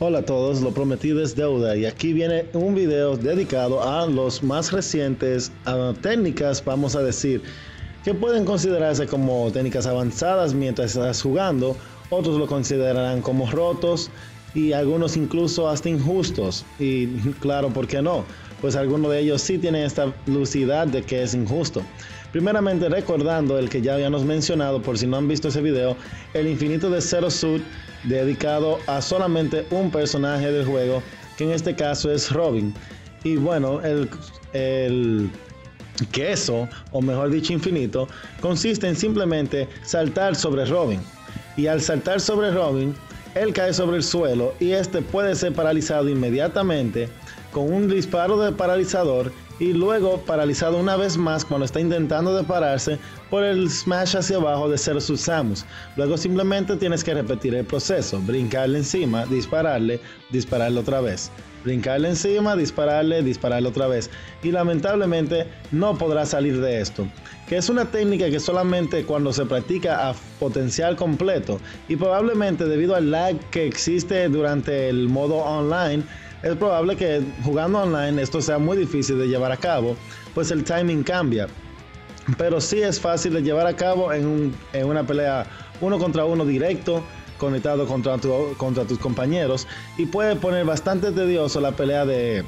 Hola a todos, lo prometido es deuda y aquí viene un video dedicado a los más recientes técnicas, vamos a decir, que pueden considerarse como técnicas avanzadas mientras estás jugando, otros lo considerarán como rotos y algunos incluso hasta injustos. Y claro, ¿por qué no? Pues algunos de ellos sí tienen esta lucidez de que es injusto. Primeramente recordando el que ya habíamos mencionado, por si no han visto ese video, el infinito de Zero Suit dedicado a solamente un personaje del juego, que en este caso es Robin. Y bueno, el queso, o mejor dicho infinito, consiste en simplemente saltar sobre Robin. Y al saltar sobre Robin, él cae sobre el suelo y este puede ser paralizado inmediatamente con un disparo de paralizador y luego paralizado una vez más cuando está intentando de pararse por el smash hacia abajo de Zero Suit Samus. Luego simplemente tienes que repetir el proceso, brincarle encima, dispararle otra vez, brincarle encima, dispararle otra vez, y lamentablemente no podrá salir de esto, que es una técnica que solamente cuando se practica a potencial completo y probablemente debido al lag que existe durante el modo online, es probable que jugando online esto sea muy difícil de llevar a cabo, pues el timing cambia. Pero sí es fácil de llevar a cabo en una pelea uno contra uno directo, conectado contra tus compañeros, y puede poner bastante tedioso la pelea de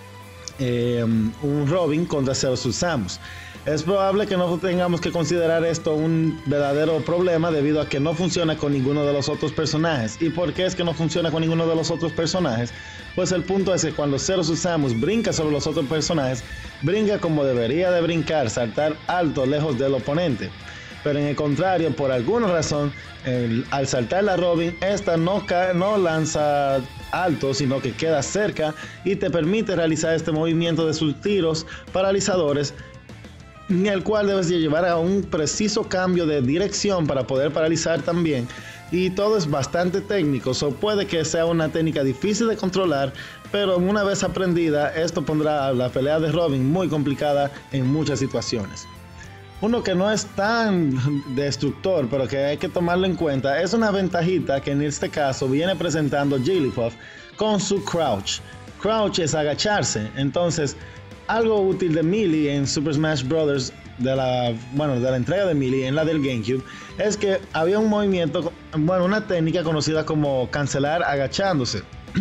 un Robin contra Zero Suit Samus. Es probable que no tengamos que considerar esto un verdadero problema debido a que no funciona con ninguno de los otros personajes. ¿Y por qué es que no funciona con ninguno de los otros personajes? Pues el punto es que cuando Zero Suit Samus brinca sobre los otros personajes, brinca como debería de brincar, saltar alto lejos del oponente. Pero en el contrario, por alguna razón, al saltar la Robin, esta no lanza alto, sino que queda cerca y te permite realizar este movimiento de sus tiros paralizadores, en el cual debes llevar a un preciso cambio de dirección para poder paralizar también, y todo es bastante técnico, puede que sea una técnica difícil de controlar, pero una vez aprendida esto pondrá a la pelea de Robin muy complicada en muchas situaciones. Uno que no es tan destructor, pero que hay que tomarlo en cuenta, es una ventajita que en este caso viene presentando Jigglypuff con su crouch. Crouch es agacharse, entonces algo útil de Melee en Super Smash Bros. De la entrega de Melee en la del GameCube es que había un movimiento, una técnica conocida como cancelar agachándose.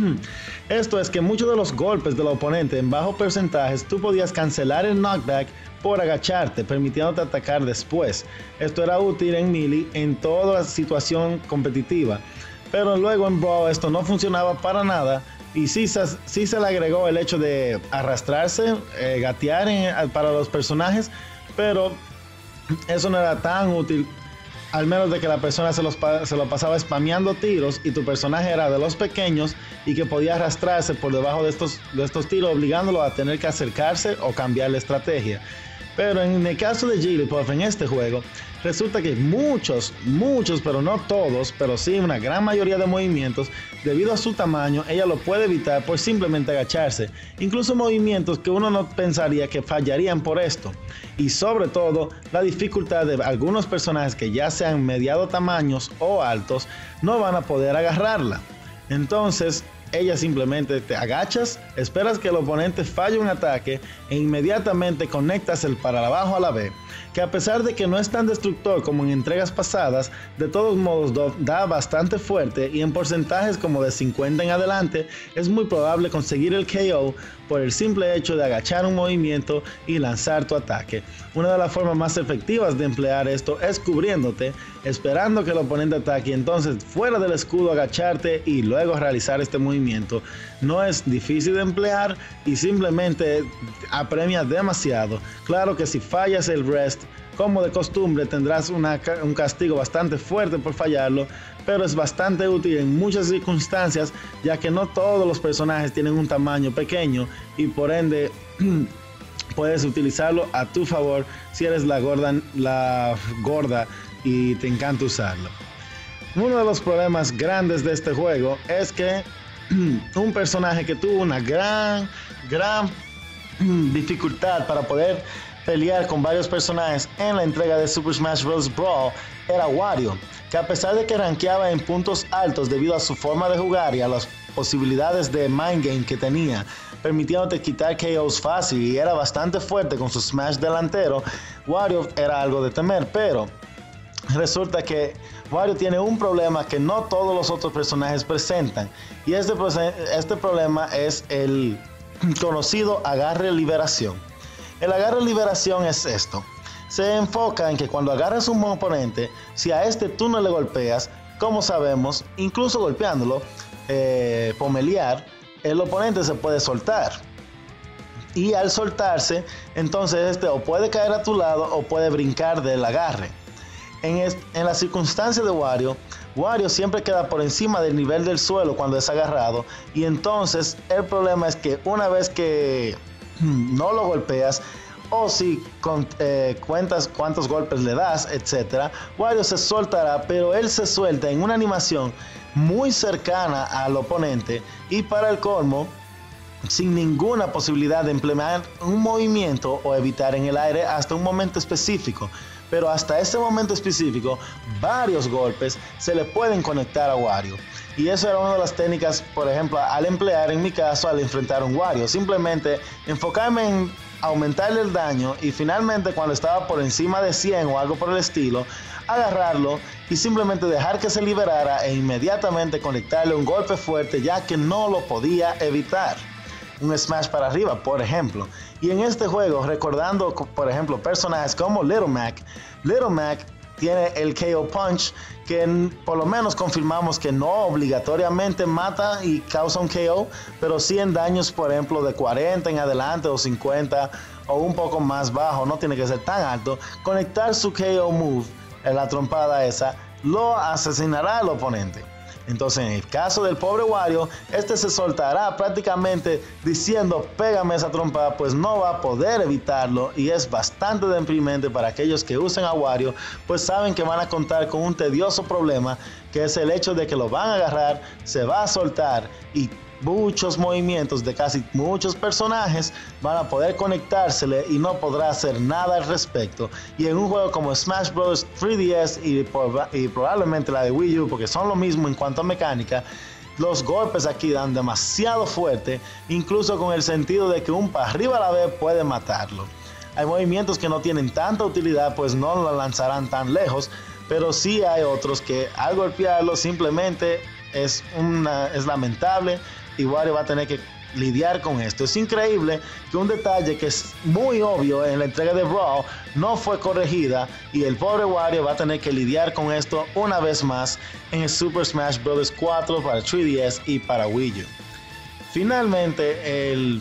Esto es que muchos de los golpes del oponente en bajos porcentajes tú podías cancelar el knockback por agacharte, permitiéndote atacar después. Esto era útil en Melee en toda situación competitiva, pero luego en Brawl esto no funcionaba para nada. Y sí se le agregó el hecho de arrastrarse, gatear para los personajes, pero eso no era tan útil, al menos de que la persona se lo pasaba spameando tiros y tu personaje era de los pequeños y que podía arrastrarse por debajo de estos tiros, obligándolo a tener que acercarse o cambiar la estrategia. Pero en el caso de Jigglypuff en este juego, resulta que muchos, pero no todos, pero sí una gran mayoría de movimientos, debido a su tamaño, ella lo puede evitar por simplemente agacharse. Incluso movimientos que uno no pensaría que fallarían por esto. Y sobre todo, la dificultad de algunos personajes que ya sean mediado tamaños o altos, no van a poder agarrarla. Entonces, ella simplemente te agachas, esperas que el oponente falle un ataque e inmediatamente conectas el para abajo a la B, que a pesar de que no es tan destructor como en entregas pasadas, de todos modos da bastante fuerte y en porcentajes como de 50 en adelante es muy probable conseguir el KO por el simple hecho de agachar un movimiento y lanzar tu ataque. Una de las formas más efectivas de emplear esto es cubriéndote, esperando que el oponente ataque y entonces fuera del escudo agacharte y luego realizar este movimiento. No es difícil de emplear y simplemente apremia demasiado. Claro que si fallas el rest, como de costumbre, tendrás un castigo bastante fuerte por fallarlo, pero es bastante útil en muchas circunstancias, ya que no todos los personajes tienen un tamaño pequeño y por ende puedes utilizarlo a tu favor si eres la gorda y te encanta usarlo. Uno de los problemas grandes de este juego es que un personaje que tuvo una gran dificultad para poder pelear con varios personajes en la entrega de Super Smash Bros. Brawl era Wario, que a pesar de que rankeaba en puntos altos debido a su forma de jugar y a las posibilidades de mind game que tenía, permitiéndote quitar KOs fácil y era bastante fuerte con su Smash delantero, Wario era algo de temer, pero resulta que Wario tiene un problema que no todos los otros personajes presentan, y este problema es el conocido agarre liberación. El agarre liberación es esto: se enfoca en que cuando agarras un oponente, si a este tú no le golpeas, como sabemos, incluso golpeándolo, pomelear, el oponente se puede soltar. Y al soltarse, entonces este o puede caer a tu lado o puede brincar del agarre. En la circunstancia de Wario, Wario siempre queda por encima del nivel del suelo cuando es agarrado, y entonces el problema es que una vez que no lo golpeas, o si cuentas cuántos golpes le das, etc., Wario se soltará, pero él se suelta en una animación muy cercana al oponente y, para el colmo, sin ninguna posibilidad de implementar un movimiento o evitar en el aire hasta un momento específico. Pero hasta ese momento específico, varios golpes se le pueden conectar a Wario. Y eso era una de las técnicas, por ejemplo, al emplear en mi caso al enfrentar a un Wario. Simplemente enfocarme en aumentarle el daño y finalmente cuando estaba por encima de 100 o algo por el estilo, agarrarlo y simplemente dejar que se liberara e inmediatamente conectarle un golpe fuerte, ya que no lo podía evitar. Un smash para arriba, por ejemplo. Y en este juego, recordando, por ejemplo, personajes como Little Mac tiene el KO Punch, que por lo menos confirmamos que no obligatoriamente mata y causa un KO, pero sí en daños, por ejemplo, de 40 en adelante o 50 o un poco más bajo, no tiene que ser tan alto. Conectar su KO Move, en la trompada esa, lo asesinará al oponente. Entonces, en el caso del pobre Wario, este se soltará prácticamente diciendo pégame esa trompada, pues no va a poder evitarlo, y es bastante deprimente para aquellos que usen a Wario, pues saben que van a contar con un tedioso problema, que es el hecho de que lo van a agarrar, se va a soltar y muchos movimientos de casi muchos personajes van a poder conectársele y no podrá hacer nada al respecto. Y en un juego como Smash Bros. 3DS y probablemente la de Wii U, porque son lo mismo en cuanto a mecánica, los golpes aquí dan demasiado fuerte, incluso con el sentido de que un para arriba a la vez puede matarlo. Hay movimientos que no tienen tanta utilidad, pues no lo lanzarán tan lejos, pero sí hay otros que al golpearlo simplemente es lamentable, y Wario va a tener que lidiar con esto. Es increíble que un detalle que es muy obvio en la entrega de Brawl no fue corregida, y el pobre Wario va a tener que lidiar con esto una vez más en el Super Smash Bros. 4 para 3DS y para Wii U. Finalmente, el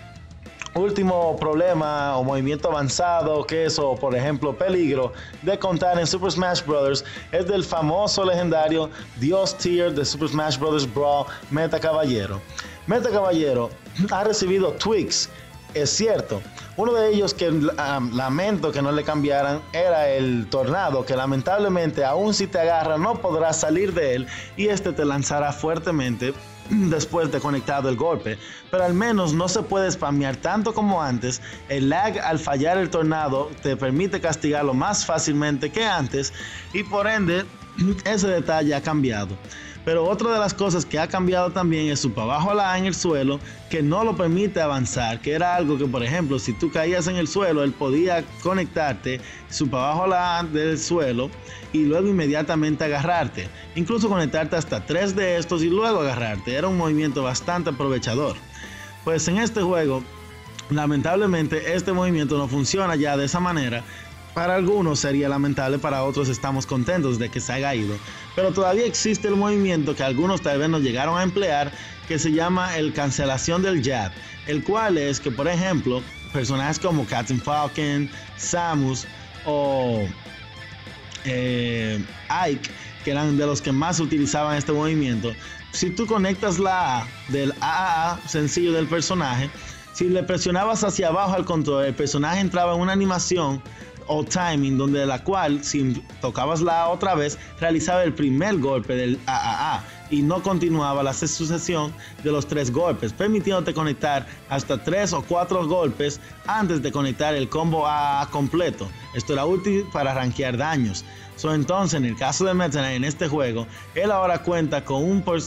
último problema o movimiento avanzado, que es, o por ejemplo peligro de contar en Super Smash Bros. Es del famoso legendario Dios Tier de Super Smash Bros. Brawl, Meta Caballero. Meta Caballero ha recibido tweaks, es cierto. Uno de ellos que lamento que no le cambiaran era el tornado, que lamentablemente aún si te agarra no podrás salir de él, y este te lanzará fuertemente después de conectado el golpe, pero al menos no se puede spamear tanto como antes. El lag al fallar el tornado te permite castigarlo más fácilmente que antes, y por ende ese detalle ha cambiado. Pero otra de las cosas que ha cambiado también es su para abajo la en el suelo, que no lo permite avanzar, que era algo que, por ejemplo, si tú caías en el suelo, él podía conectarte su para abajo la del suelo y luego inmediatamente agarrarte, incluso conectarte hasta 3 de estos y luego agarrarte. Era un movimiento bastante aprovechador. Pues en este juego, lamentablemente, este movimiento no funciona ya de esa manera. Para algunos sería lamentable, para otros estamos contentos de que se haya ido. Pero todavía existe el movimiento que algunos tal vez no llegaron a emplear, que se llama el cancelación del jab, el cual es que, por ejemplo, personajes como Captain Falcon, Samus o Ike, que eran de los que más utilizaban este movimiento, si tú conectas la A del AAA sencillo del personaje, si le presionabas hacia abajo al control, el personaje entraba en una animación o timing, donde la cual si tocabas la A otra vez realizaba el primer golpe del AAA. y no continuaba la sucesión de los 3 golpes, permitiéndote conectar hasta 3 o 4 golpes antes de conectar el combo AA completo. Esto era útil para rankear daños. Entonces, en el caso de Meta Knight en este juego, él ahora cuenta con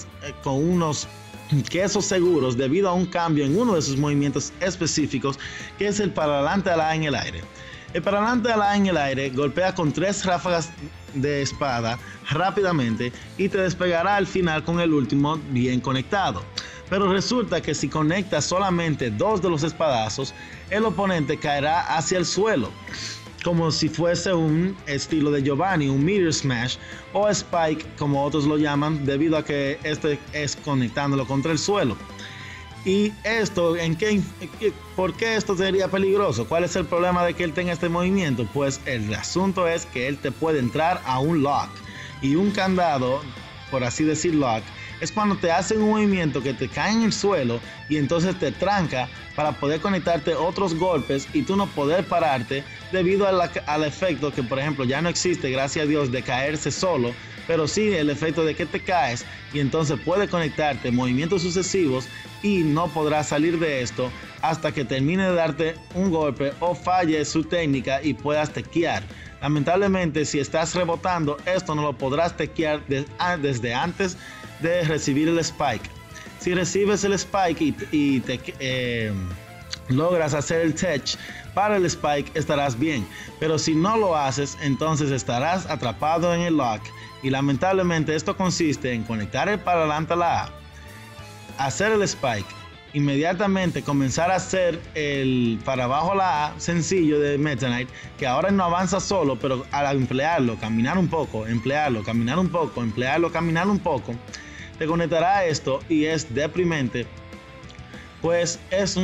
unos quesos seguros debido a un cambio en uno de sus movimientos específicos, que es el para adelante ala en el aire. El para adelante ala en el aire golpea con 3 ráfagas de espada rápidamente y te despegará al final con el último bien conectado. Pero resulta que si conectas solamente 2 de los espadazos, el oponente caerá hacia el suelo, como si fuese un estilo de Giovanni, un Meteor Smash o Spike como otros lo llaman, debido a que este es conectándolo contra el suelo. Y esto, ¿por qué esto sería peligroso? ¿Cuál es el problema de que él tenga este movimiento? Pues el asunto es que él te puede entrar a un lock, y un candado, por así decir lock, es cuando te hacen un movimiento que te cae en el suelo y entonces te tranca para poder conectarte otros golpes y tú no poder pararte debido al efecto que, por ejemplo, ya no existe, gracias a Dios, de caerse solo, pero sí el efecto de que te caes y entonces puede conectarte movimientos sucesivos y no podrás salir de esto hasta que termine de darte un golpe o falle su técnica y puedas tequear. Lamentablemente, si estás rebotando, esto no lo podrás tequear desde antes de recibir el spike. Si recibes el spike y te logras hacer el tech para el spike, estarás bien, pero si no lo haces, entonces estarás atrapado en el lock, y lamentablemente esto consiste en conectar el para adelante a la A, hacer el spike, inmediatamente comenzar a hacer el para abajo a la A sencillo de Meta Knight, que ahora no avanza solo, pero al emplearlo, caminar un poco, emplearlo, caminar un poco, emplearlo, caminar un poco, te conectará a esto y es deprimente. Pues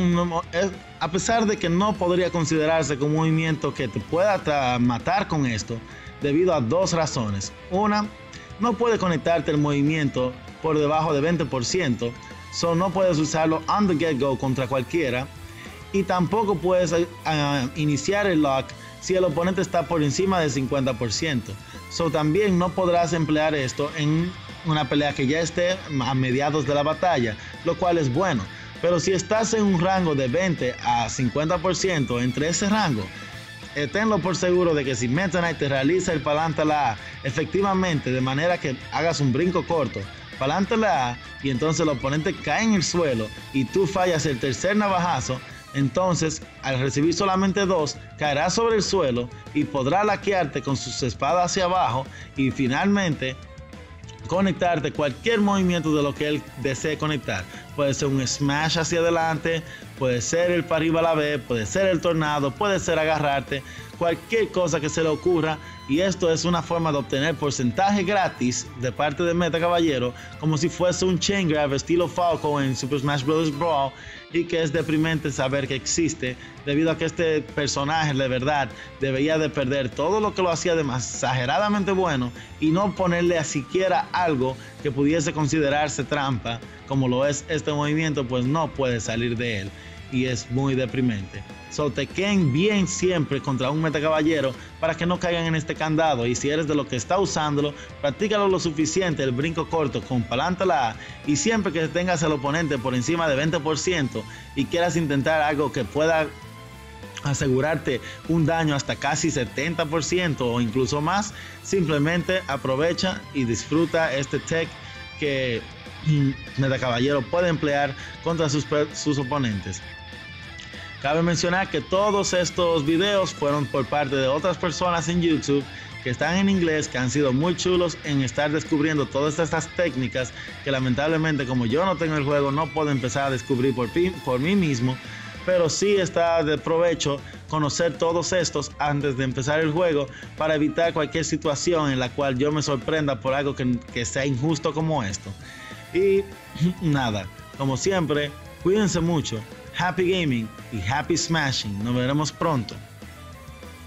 a pesar de que no podría considerarse como un movimiento que te pueda matar con esto, debido a 2 razones. Una, no puede conectarte el movimiento por debajo de 20%, no puedes usarlo on the get-go contra cualquiera, y tampoco puedes iniciar el lock si el oponente está por encima del 50%. También no podrás emplear esto en una pelea que ya esté a mediados de la batalla, lo cual es bueno. Pero si estás en un rango de 20 a 50%, entre ese rango, tenlo por seguro de que si Meta Knight te realiza el pa'lante a la A efectivamente, de manera que hagas un brinco corto, pa'lante a la A, y entonces el oponente cae en el suelo y tú fallas el tercer navajazo, entonces al recibir solamente 2, caerá sobre el suelo y podrá laquearte con sus espadas hacia abajo y finalmente conectarte cualquier movimiento de lo que él desee conectar. Puede ser un smash hacia adelante, puede ser el para arriba a la B, puede ser el tornado, puede ser agarrarte, cualquier cosa que se le ocurra. Y esto es una forma de obtener porcentaje gratis de parte de Meta Caballero, como si fuese un chain grab estilo Falco en Super Smash Bros. Brawl, y que es deprimente saber que existe, debido a que este personaje de verdad debería de perder todo lo que lo hacía exageradamente bueno y no ponerle a siquiera algo que pudiese considerarse trampa, como lo es este movimiento, pues no puede salir de él y es muy deprimente. Tequen bien siempre contra un Meta Caballero para que no caigan en este candado, y si eres de lo que está usándolo, practícalo lo suficiente el brinco corto con pa'lante a la A, y siempre que tengas al oponente por encima de 20% y quieras intentar algo que pueda asegurarte un daño hasta casi 70% o incluso más, simplemente aprovecha y disfruta este tech que Meta Caballero puede emplear contra sus oponentes. Cabe mencionar que todos estos videos fueron por parte de otras personas en YouTube que están en inglés, que han sido muy chulos en estar descubriendo todas estas técnicas que lamentablemente, como yo no tengo el juego, no puedo empezar a descubrir por mí mismo, pero sí está de provecho conocer todos estos antes de empezar el juego para evitar cualquier situación en la cual yo me sorprenda por algo que sea injusto como esto. Y nada, como siempre, cuídense mucho. Happy Gaming y Happy Smashing. Nos veremos pronto.